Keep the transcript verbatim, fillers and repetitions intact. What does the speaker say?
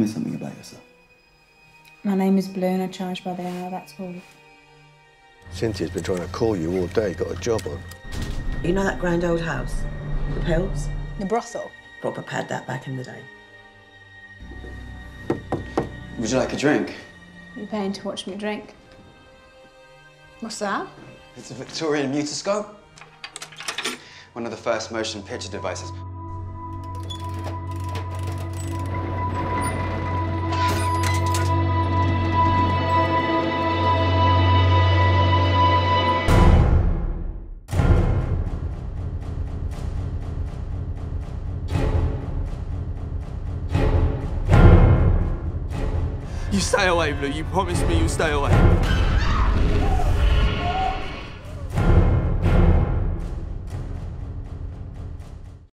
me something about yourself. My name is Blue and I charge by the hour, that's all. Cynthia's been trying to call you all day, got a job on. You know that grand old house? The Pills? The brothel? Robert had that back in the day. Would you like a drink? You're paying to watch me drink. What's that? It's a Victorian mutoscope. One of the first motion picture devices. You stay away, Blue. You promised me you'll stay away.